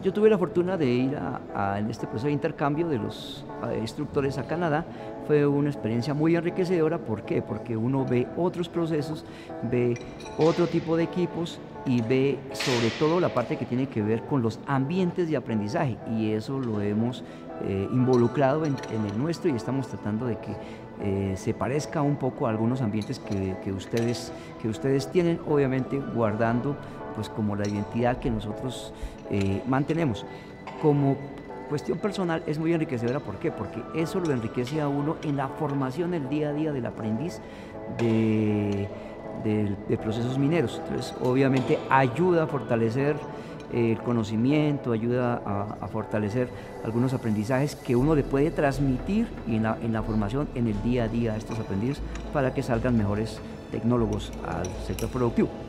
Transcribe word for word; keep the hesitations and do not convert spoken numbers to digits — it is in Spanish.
yo tuve la fortuna de ir a, a, en este proceso de intercambio de los instructores a Canadá. Fue una experiencia muy enriquecedora. ¿Por qué? Porque uno ve otros procesos, ve otro tipo de equipos y ve sobre todo la parte que tiene que ver con los ambientes de aprendizaje, y eso lo hemos eh, involucrado en, en el nuestro, y estamos tratando de que eh, se parezca un poco a algunos ambientes que, que, ustedes, que ustedes tienen, obviamente guardando pues como la identidad que nosotros eh, mantenemos. Como cuestión personal es muy enriquecedora. ¿Por qué? Porque eso lo enriquece a uno en la formación del día a día del aprendiz de, de, de procesos mineros. Entonces, obviamente ayuda a fortalecer el conocimiento, ayuda a, a fortalecer algunos aprendizajes que uno le puede transmitir y en la, en la formación, en el día a día a estos aprendices, para que salgan mejores tecnólogos al sector productivo.